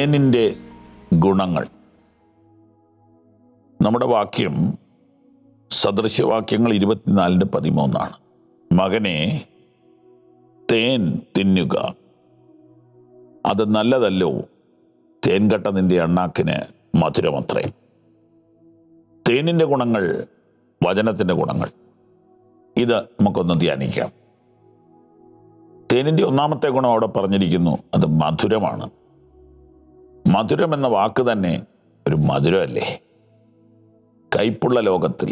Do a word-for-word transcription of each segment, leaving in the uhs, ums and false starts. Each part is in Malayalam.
തേനിൻ്റെ ഗുണങ്ങൾ. നമ്മുടെ വാക്യം സദൃശവാക്യങ്ങൾ ഇരുപത്തിനാലിൻ്റെ പതിമൂന്നാണ്. മകനെ, തേൻ തിന്നുക, അത് നല്ലതല്ലോ, തേൻകട്ട നിന്റെ അണ്ണാക്കിന് മധുരമത്രേ. തേനിൻ്റെ ഗുണങ്ങൾ, വചനത്തിൻ്റെ ഗുണങ്ങൾ, ഇത് നമുക്കൊന്ന് ധ്യാനിക്കാം. തേനിൻ്റെ ഒന്നാമത്തെ ഗുണം അവിടെ പറഞ്ഞിരിക്കുന്നു, അത് മധുരമാണ്. മധുരം എന്ന വാക്ക് തന്നെ ഒരു മധുരമല്ലേ? കയ്പുള്ള ലോകത്തിൽ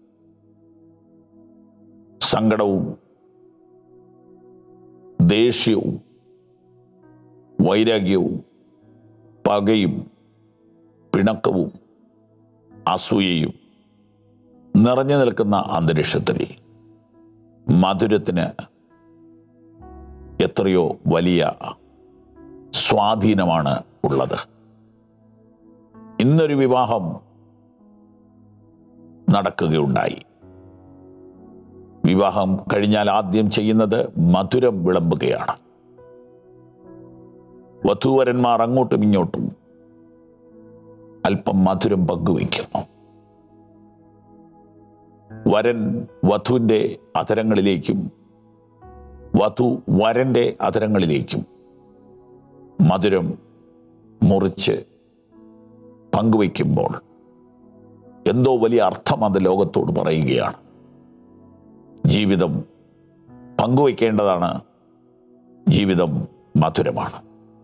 സങ്കടവും ദേഷ്യവും വൈരാഗ്യവും പകയും പിണക്കവും അസൂയയും നിറഞ്ഞു നിൽക്കുന്ന അന്തരീക്ഷത്തിൽ മധുരത്തിന് എത്രയോ വലിയ സ്വാധീനമാണ് ഉള്ളത്. ഇന്നൊരു വിവാഹം നടക്കുകയുണ്ടായി. വിവാഹം കഴിഞ്ഞാൽ ആദ്യം ചെയ്യുന്നത് മധുരം വിളമ്പുകയാണ്. വധൂവരന്മാർ അങ്ങോട്ടും ഇങ്ങോട്ടും അല്പം മധുരം പങ്കുവയ്ക്കുന്നു. വരൻ വധുവിൻ്റെ അധരങ്ങളിലേക്കും വധു വരൻ്റെ അധരങ്ങളിലേക്കും മധുരം മുറിച്ച് പങ്കുവയ്ക്കുമ്പോൾ എന്തോ വലിയ അർത്ഥം അത് ലോകത്തോട് പറയുകയാണ്. ജീവിതം പങ്കുവയ്ക്കേണ്ടതാണ്, ജീവിതം മധുരമാണ്.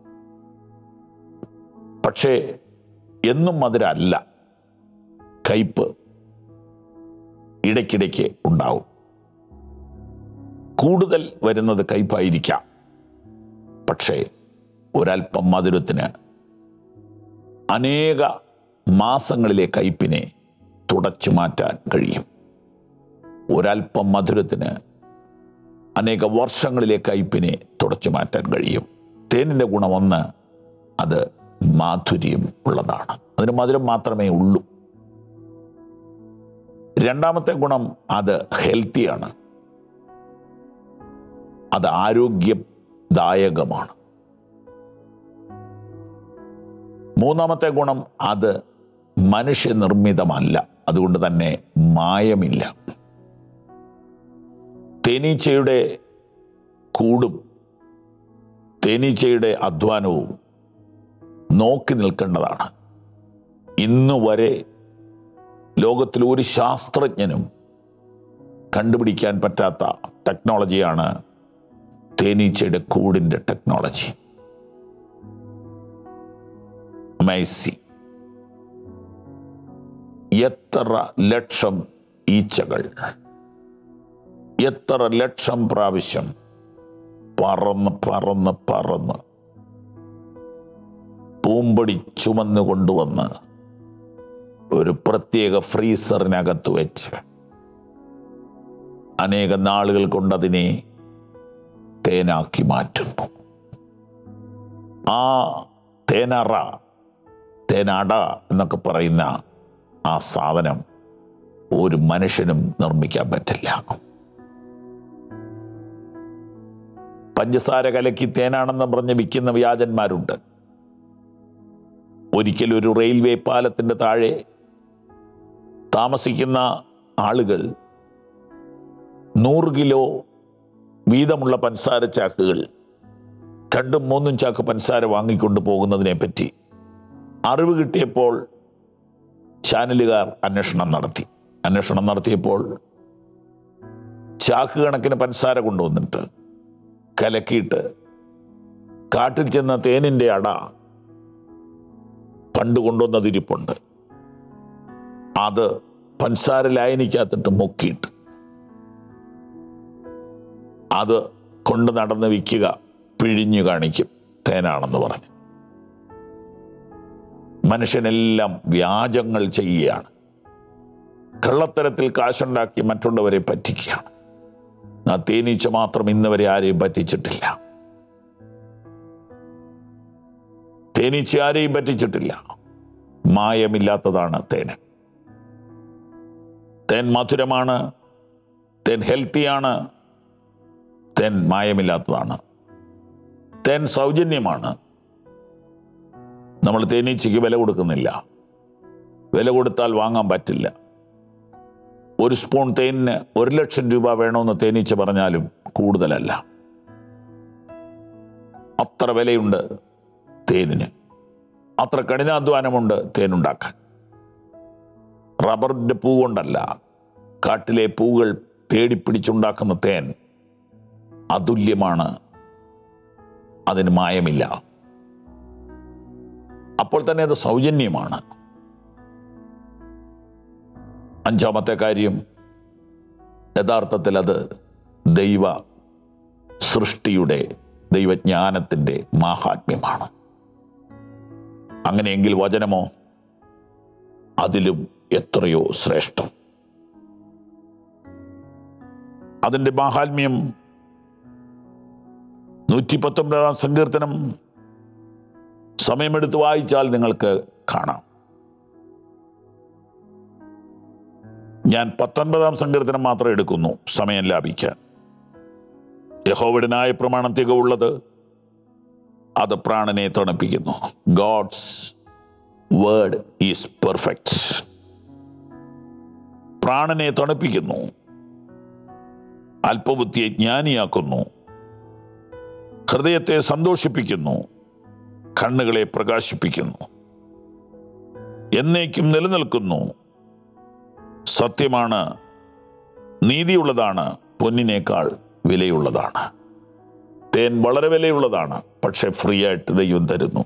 പക്ഷേ എന്നും മധുരമല്ല, കയ്പ് ഇടയ്ക്കിടയ്ക്ക് ഉണ്ടാവും. കൂടുതൽ വരുന്നത് കയ്പായിരിക്കാം, പക്ഷേ ഒരൽപ്പം മധുരത്തിന് അനേക മാസങ്ങളിലെ കയ്പിനെ തുടച്ചു മാറ്റാൻ കഴിയും. ഒരൽപ്പം മധുരത്തിന് അനേക വർഷങ്ങളിലെ കയ്പിനെ തുടച്ചു മാറ്റാൻ കഴിയും. തേനിൻ്റെ ഗുണം ഒന്ന്, അത് മാധുര്യം ഉള്ളതാണ്. അതിന് മധുരം മാത്രമേ ഉള്ളൂ. രണ്ടാമത്തെ ഗുണം, അത് ഹെൽത്തിയാണ്, അത് ആരോഗ്യദായകമാണ്. മൂന്നാമത്തെ ഗുണം, അത് മനുഷ്യനിർമ്മിതമല്ല, അതുകൊണ്ട് തന്നെ മായമില്ല. തേനീച്ചയുടെ കൂടും തേനീച്ചയുടെ അധ്വാനവും നോക്കി നിൽക്കേണ്ടതാണ്. ഇന്നു വരെ ലോകത്തിൽ ഒരു ശാസ്ത്രജ്ഞനും കണ്ടുപിടിക്കാൻ പറ്റാത്ത ടെക്നോളജിയാണ് തേനീച്ചയുടെ കൂടിൻ്റെ ടെക്നോളജി. അമേസിങ്. എത്ര ലക്ഷം ഈച്ചകൾ എത്ര ലക്ഷം പ്രാവശ്യം പറന്ന് പറന്ന് പറന്ന് പൂമ്പൊടി ചുമന്നു കൊണ്ടുവന്ന് ഒരു പ്രത്യേക ഫ്രീസറിനകത്ത് വെച്ച് അനേക നാളുകൾ കൊണ്ടതിനെ തേനാക്കി മാറ്റുന്നു. ആ തേനറ, തേനട എന്നൊക്കെ പറയുന്ന ആ സാധനം ഒരു മനുഷ്യനും നിർമ്മിക്കാൻ പറ്റില്ല. പഞ്ചസാര കലക്കി തേനാണെന്ന് പറഞ്ഞ് വിൽക്കുന്ന വ്യാജന്മാരുണ്ട്. ഒരിക്കലും ഒരു റെയിൽവേ പാലത്തിൻ്റെ താഴെ താമസിക്കുന്ന ആളുകൾ നൂറ് കിലോ വീതമുള്ള പഞ്ചസാര ചാക്കുകൾ, രണ്ടും മൂന്നും ചാക്ക് പഞ്ചസാര വാങ്ങിക്കൊണ്ട് പോകുന്നതിനെ പറ്റി അറിവ് കിട്ടിയപ്പോൾ ചാനലുകാർ അന്വേഷണം നടത്തി. അന്വേഷണം നടത്തിയപ്പോൾ ചാക്ക് കണക്കിന് പഞ്ചസാര കൊണ്ടുവന്നിട്ട് കലക്കിയിട്ട് കാട്ടിൽ ചെന്ന തേനിൻ്റെ അട പണ്ട് കൊണ്ടുവന്നതിരിപ്പുണ്ട്. അത് പഞ്ചസാര ലായനിക്കകത്തിട്ട് മുക്കിയിട്ട് അത് കൊണ്ട് നടന്ന് വിൽക്കുക, പിഴിഞ്ഞു കാണിക്കും തേനാണെന്ന് പറഞ്ഞ്. മനുഷ്യനെല്ലാം വ്യാജങ്ങൾ ചെയ്യുകയാണ്. കള്ളത്തരത്തിൽ കാശുണ്ടാക്കി മറ്റുള്ളവരെ പറ്റിക്കുകയാണ്. ആ തേനീച്ച മാത്രം ഇന്നുവരെ ആരെയും പറ്റിച്ചിട്ടില്ല. തേനീച്ച ആരെയും പറ്റിച്ചിട്ടില്ല. മായമില്ലാത്തതാണ് തേന്. തേൻ മധുരമാണ്, തേൻ ഹെൽത്തിയാണ്, തേൻ മായമില്ലാത്തതാണ്, തേൻ സൗജന്യമാണ്, നമ്മൾ തേനീച്ചയ്ക്ക് വില കൊടുക്കുന്നില്ല. വില കൊടുത്താൽ വാങ്ങാൻ പറ്റില്ല. ഒരു സ്പൂൺ തേനിന് ഒരു ലക്ഷം രൂപ വേണമെന്ന് തേനീച്ച പറഞ്ഞാലും കൂടുതലല്ല. അത്ര വിലയുണ്ട് തേനിന്. അത്ര കഠിനാധ്വാനമുണ്ട് തേനുണ്ടാക്കാൻ. റബ്ബറിൻ്റെ പൂ കൊണ്ടല്ല, കാട്ടിലെ പൂകൾ തേടിപ്പിടിച്ചുണ്ടാക്കുന്ന തേൻ അതുല്യമാണ്. അതിന് മായമില്ല. അപ്പോൾ തന്നെ അത് സൗജന്യമാണ്. അഞ്ചാമത്തെ കാര്യം, യഥാർത്ഥത്തിൽ അത് ദൈവ സൃഷ്ടിയുടെ ദൈവജ്ഞാനത്തിൻ്റെ മാഹാത്മ്യമാണ്. അങ്ങനെയെങ്കിൽ വചനമോ അതിലും എത്രയോ ശ്രേഷ്ഠം. അതിൻ്റെ മാഹാത്മ്യം നൂറ്റി പത്തൊമ്പതാം സങ്കീർത്തനം സമയമെടുത്ത് വായിച്ചാൽ നിങ്ങൾക്ക് കാണാം. ഞാൻ പത്തൊൻപതാം സങ്കീർത്തനം മാത്രം എടുക്കുന്നു സമയം ലാഭിക്കാൻ. യഹോവയുടെ ന്യായപ്രമാണം തികവുള്ളത്, അത് പ്രാണനെ തണുപ്പിക്കുന്നു. God's word is perfect. പ്രാണനെ തണുപ്പിക്കുന്നു, അല്പബുദ്ധിയെ ജ്ഞാനിയാക്കുന്നു, ഹൃദയത്തെ സന്തോഷിപ്പിക്കുന്നു, കണ്ണുകളെ പ്രകാശിപ്പിക്കുന്നു, എന്നേക്കും നിലനിൽക്കുന്നു. സത്യമാണ്, നീതിയുള്ളതാണ്, പൊന്നിനേക്കാൾ വിലയുള്ളതാണ്. തേൻ വളരെ വിലയുള്ളതാണ്, പക്ഷെ ഫ്രീ ആയിട്ട് ദൈവം തരുന്നു.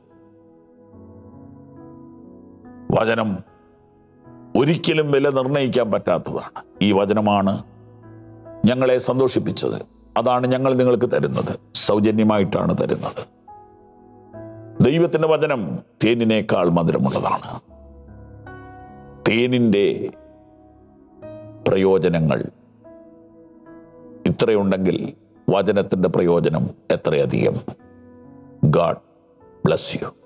വചനം ഒരിക്കലും വില നിർണ്ണയിക്കാൻ പറ്റാത്തതാണ്. ഈ വചനമാണ് ഞങ്ങളെ സന്തോഷിപ്പിച്ചത്. അതാണ് ഞങ്ങൾ നിങ്ങൾക്ക് തരുന്നത്. സൗജന്യമായിട്ടാണ് തരുന്നത്. ദൈവത്തിൻ്റെ വചനം തേനിനേക്കാൾ മധുരമുള്ളതാണ്. തേനിൻ്റെ പ്രയോജനങ്ങൾ ഇത്രയുണ്ടെങ്കിൽ വചനത്തിൻ്റെ പ്രയോജനം എത്രയധികം. God bless U.